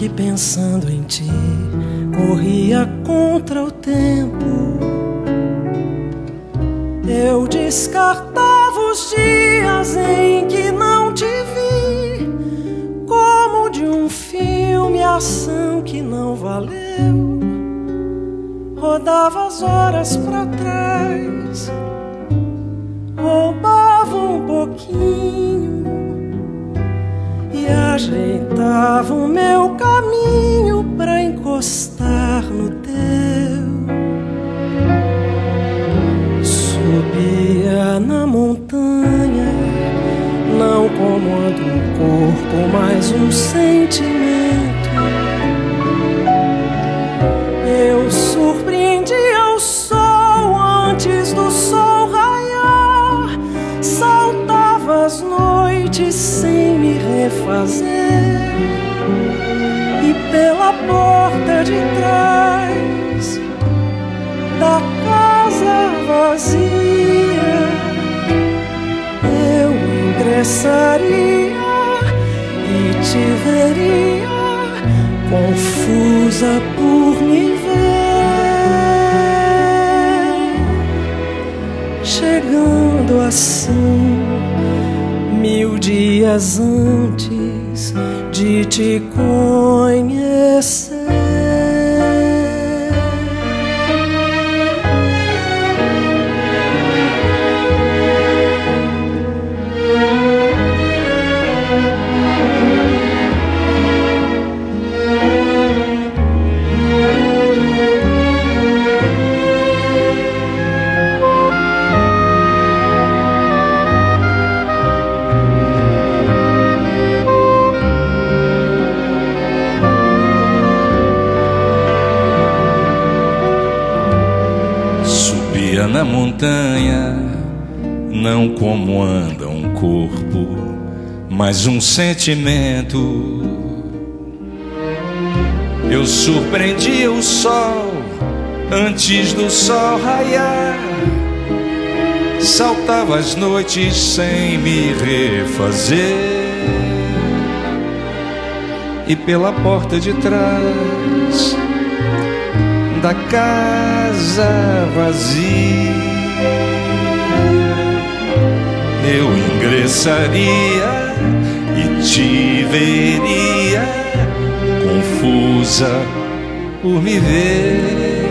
que pensando em ti corria contra o tempo. Eu descartava os dias em que não te vi, como de um filme ação que não valeu. Rodava as horas pra trás, roubava um pouquinho e ajeitava o meu caminho pra encostar no teu. Subia na montanha, não comando um corpo, mas um sentimento. Eu surpreendia o sol antes do sol raiar, saltava as noites sem me refazer, e pela porta de trás da casa vazia eu ingressaria e te veria confusa por me ver, chegando assim 1000 dias antes de te conhecer. Na montanha, não como anda um corpo, mas um sentimento. Eu surpreendia o sol antes do sol raiar, saltava as noites sem me refazer, e pela porta de trás da casa vazia eu ingressaria e te veria confusa por me ver,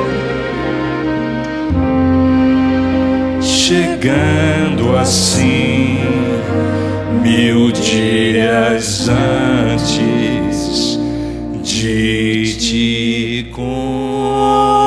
chegando assim 1000 dias antes de te conhecer.